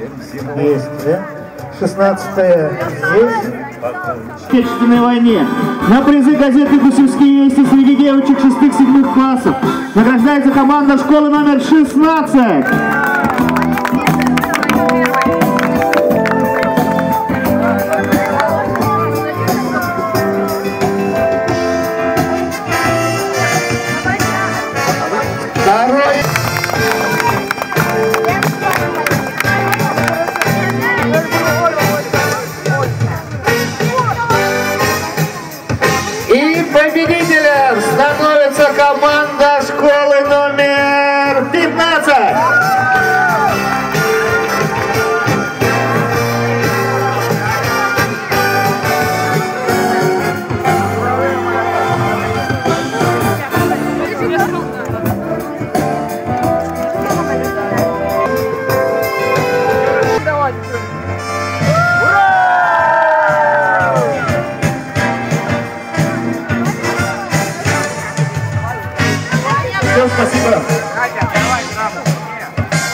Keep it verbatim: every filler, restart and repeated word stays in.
Есть, да? шестнадцатая здесь. В Отечественной войне. На призы газеты «Гусевские вести» среди девочек шестых-седьмых классов награждается команда школы номер шестнадцать. И победителем становится команда школы номер пятнадцать. Спасибо.